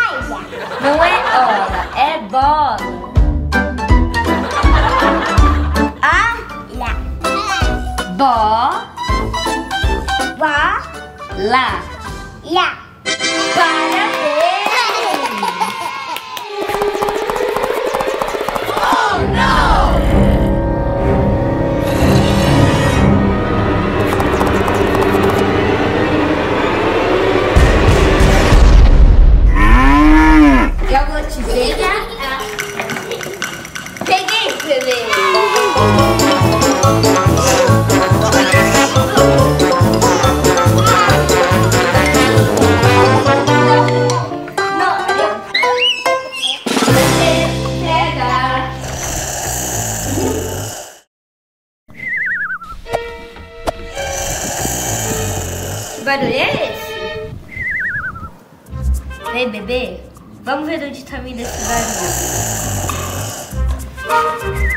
Não é hora, é bola. Lá. Lá. Parabéns! Oh, não! Eu vou te pegar. Peguei, bebê! Que barulho é esse? Ei, bebê, vamos ver onde tá vindo esse barulho.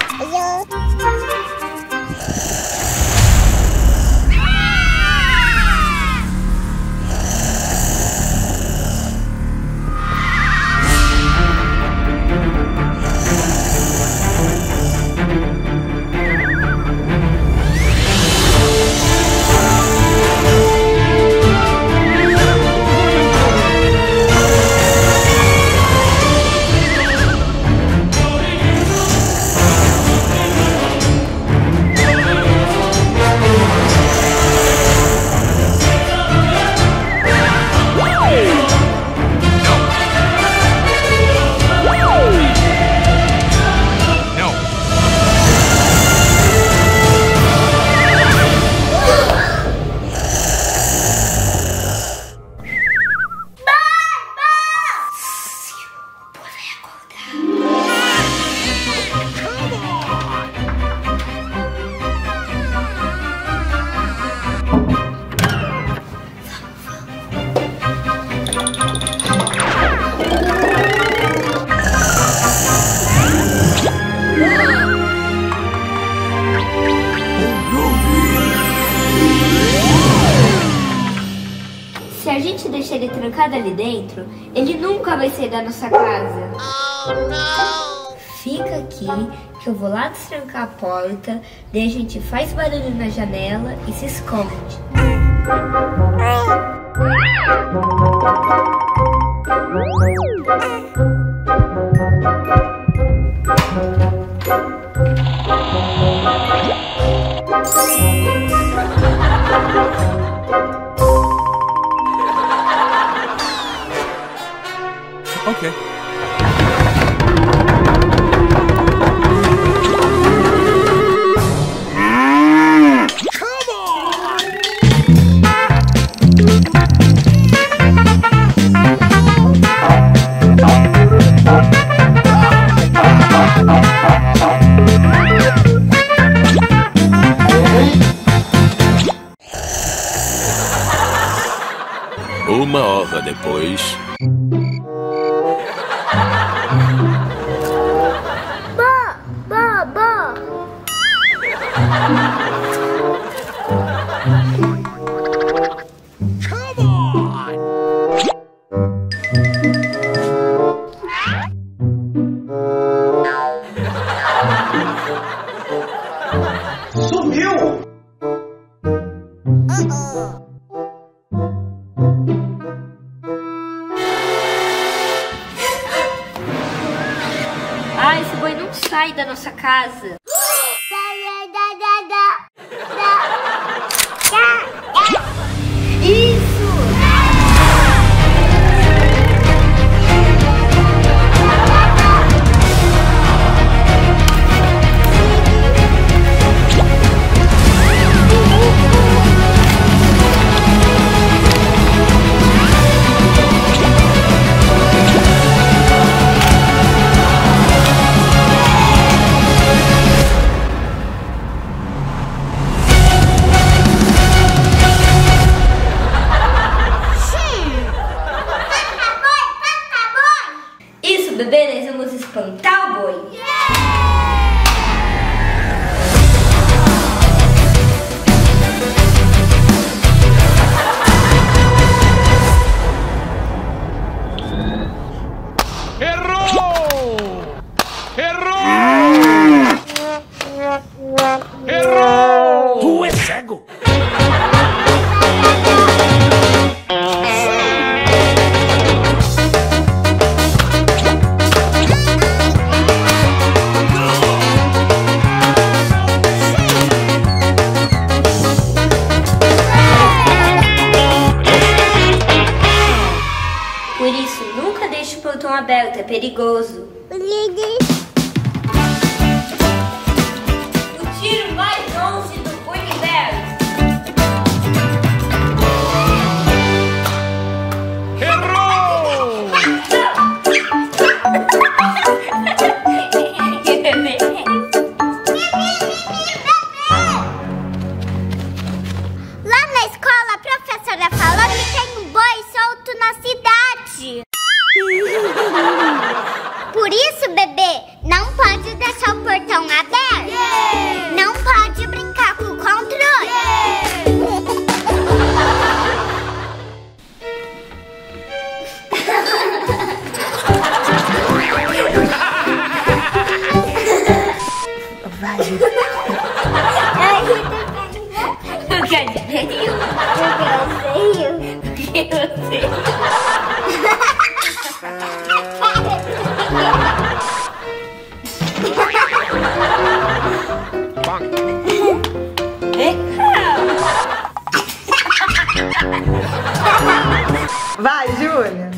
Se a gente deixar ele trancado ali dentro, ele nunca vai sair da nossa casa. Oh, não! Fica aqui que eu vou lá destrancar a porta, daí a gente faz barulho na janela e se esconde. Ok. Uma hora depois. Sumiu! Ah, esse boi não sai da nossa casa. Isso! Bebê, nós vamos espantar o boi. Por isso, nunca deixe o portão aberto, é perigoso. O tiro mais longe do universo. Errou! Lá na escola, a professora falou que tem um boi solto na cidade. Por isso, bebê, não pode deixar o portão aberto. Não pode brincar com o controle. Vai. Eu quero dizer. Vai, Júlia.